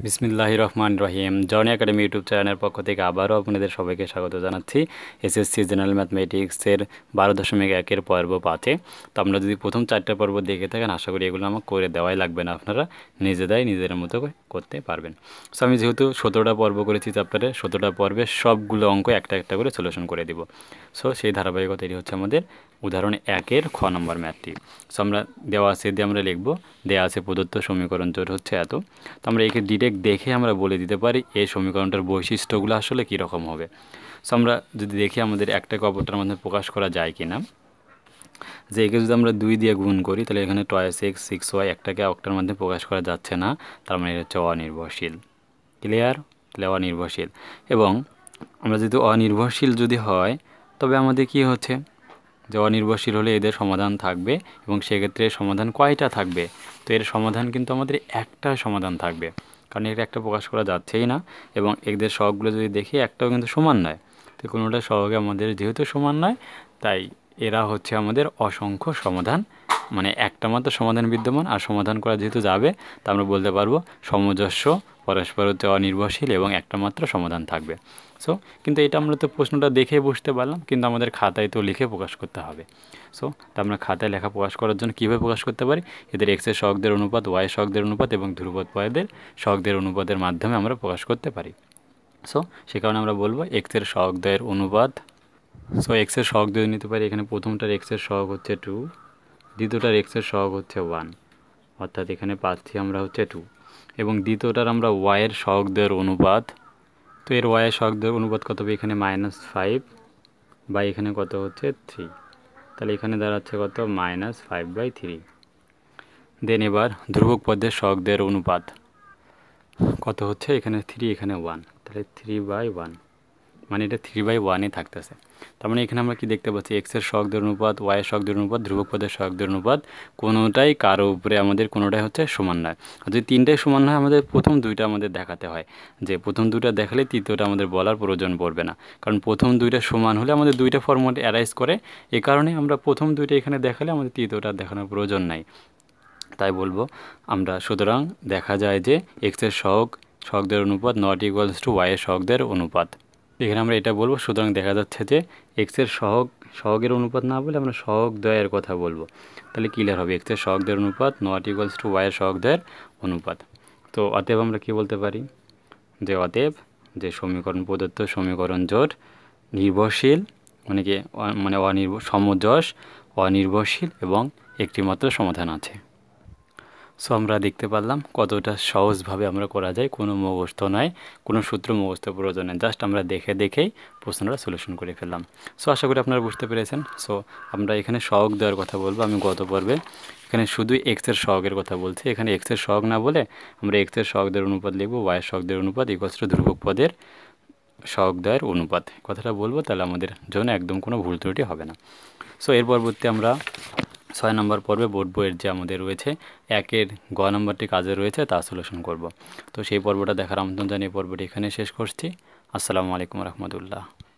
বিসমিল্লাহির রহমানির রহিম। Johnny academy YouTube চ্যানেলের পক্ষ থেকে আবারও আপনাদের সবাইকে স্বাগত জানাচ্ছি এসএসসি জেনারেল ম্যাথমেটিক্সের 12.1 পর্ব 5-এ। তো আমরা যদি প্রথম 4টা পর্ব দেখে থাকেন, আশা করি এগুলো আমার করে দেওয়াই লাগবে না, আপনারা নিজেদের মতো করতে পারবেন। সো আমি যেহেতু 17টা পর্ব করেছি চ্যাপ্টারে, 17টা পর্বে সবগুলো অঙ্ক একটা একটা করে সলিউশন করে দিব। সো সেই ধারাবাহিকতাটি হচ্ছে আমাদের উদাহরণ 1-এর খ নম্বর ম্যাথটি। সো আমরা দেওয়া আছে দিয়ে আমরা লিখব, দেওয়া আছে প্রদত্ত সমীকরণ জোট হচ্ছে এত। তো আমরা একে ডিরেক্ট দেখে আমরা বলে দিতে পারি এই সমীকরণটার বৈশিষ্ট্যগুলো আসলে কীরকম হবে। সো আমরা যদি দেখি আমাদের একটাকে অপরটার মধ্যে প্রকাশ করা যায় কি না, যে একে যদি আমরা 2 দিয়ে গুণ করি তাহলে এখানে 2x 6y একটাকে অক্টার মধ্যে প্রকাশ করা যাচ্ছে না, তার মানে এটা হচ্ছে অনির্ভরশীল। ক্লিয়ার? তাহলে অনির্ভরশীল। এবং আমরা যদি অনির্ভরশীল যদি হয় তবে আমাদের কি হচ্ছে, যে অনির্ভরশীল হলে এদের সমাধান থাকবে, এবং সেক্ষেত্রে সমাধান কয়টা থাকবে? তো এর সমাধান কিন্তু আমাদের একটা সমাধান থাকবে, কারণ এটা একটা প্রকাশ করা যাচ্ছেই না। এবং এদের সহগগুলো যদি দেখি একটাও কিন্তু সমান নয়, তো কোনোটা সহগে আমাদের যেহেতু সমান নয়, তাই এরা হচ্ছে আমাদের অসংখ্য সমাধান, মানে একটা মাত্র সমাধান বিদ্যমান, আর সমাধান করা যেহেতু যাবে তা আমরা বলতে পারবো সমজস্ব, পরস্পর হচ্ছে অনির্ভরশীল এবং একটা মাত্র সমাধান থাকবে। সো কিন্তু এটা আমরা তো প্রশ্নটা দেখে বুঝতে পারলাম, কিন্তু আমাদের খাতায় তো লিখে প্রকাশ করতে হবে। সো তা আমরা খাতায় লেখা প্রকাশ করার জন্য কীভাবে প্রকাশ করতে পারি? এদের এক্সের সহগদের অনুপাত, ওয়াই সহগদের অনুপাত এবং ধ্রুবক পদের সহগদের অনুপাতের মাধ্যমে আমরা প্রকাশ করতে পারি। সো সে কারণে আমরা বলবো এক্সের সহগদের অনুপাত। সো এক্সের সহগ যদি নিতে পারি, এখানে প্রথমটার এক্সের সহগ হচ্ছে 2, দ্বিতীয়টার এক্সের সহগ হচ্ছে 1, অর্থাৎ এখানে পাচ্ছি আমরা হচ্ছে 2। এবং দ্বিতীয়টার আমরা ওয়াইয়ের সহগদের অনুপাত, তো এর ওয়াইয়ের সহগদের অনুপাত কত হবে? এখানে -5 বা এখানে কত হচ্ছে 3, তাহলে এখানে দাঁড়াচ্ছে কত? -5/3। দেন এবার ধ্রুবক পদের সহগদের অনুপাত কত হচ্ছে? এখানে 3, এখানে 1, তাহলে 3/1, মানে এটা 3/1-ই থাকতেছে। তার মানে এখানে আমরা কি দেখতে পাচ্ছি? এক্সের সহগদের অনুপাত, ওয়াইয়ের সহগদের অনুপাত, ধ্রুবক পদের সহগদের অনুপাত কোনোটাই কারো উপরে আমাদের কোনোটাই হচ্ছে সমান নয়। আর যদি তিনটাই সমান হয়, আমাদের প্রথম দুইটা আমাদের দেখাতে হয়, যে প্রথম দুইটা দেখালে তৃতীয়টা আমাদের বলার প্রয়োজন পড়বে না, কারণ প্রথম দুইটা সমান হলে আমাদের দুইটা ফর্মুলা অ্যারাইজ করে। এ কারণে আমরা প্রথম দুইটা এখানে দেখালে আমাদের তৃতীয়টা দেখানোর প্রয়োজন নাই, তাই বলবো আমরা। সুতরাং দেখা যায় যে এক্সের সহগদের অনুপাত নট ইকুয়ালস টু ওয়াইয়ের সহগদের অনুপাত। এখানে আমরা এটা বলবো। সুতরাং দেখা যাচ্ছে যে এক্সের সহগের অনুপাত না বলে আমরা সহগদ্বয়ের কথা বলবো, তাহলে ক্লিয়ার হবে। এক্সের সহগদের অনুপাত নট ইকুয়ালস টু ওয়াইয়ের সহগদের অনুপাত। তো অতএব আমরা কি বলতে পারি? যে অতএব যে সমীকরণ প্রদত্ত সমীকরণ জোট নির্ভরশীল, মানে কি, মানে সমজস, অনির্ভরশীল এবং একটি মাত্র সমাধান আছে। সো আমরা দেখতে পারলাম কতটা সহজভাবে আমরা করা যায়, কোনো মুখস্থ নয়, কোনো সূত্র মুখস্থ প্রয়োজন নেই, জাস্ট আমরা দেখেই প্রশ্নটা সলিউশন করে ফেললাম। সো আশা করি আপনারা বুঝতে পেরেছেন। সো আমরা এখানে সহগ দেওয়ার কথা বলবো। আমি গত পর্বে এখানে শুধুই এক্সের সহগের কথা বলছি, এখানে এক্সের সহগ না বলে আমরা এক্সের সহগদের অনুপাত লিখবো, ওয়াইয়ের সহগদের অনুপাত ইকুয়ালস টু ধ্রুবক পদের সহগদ্বয়ের অনুপাত, কথাটা বলবো, তাহলে আমাদের জন্য একদম কোনো ভুল ত্রুটি হবে না। সো এর পরবর্তী আমরা 6 নম্বর পর্বে বোর্ড বইয়ের যে আমাদের রয়েছে 1-এর গ নম্বরটি কাজে রয়েছে তা সলিউশন করব। তো সেই পর্বটা দেখার আমন্ত্রণ জানিয়ে পর্বটি এখানে শেষ করছি। আসসালামু আলাইকুম রহমতুল্লাহ।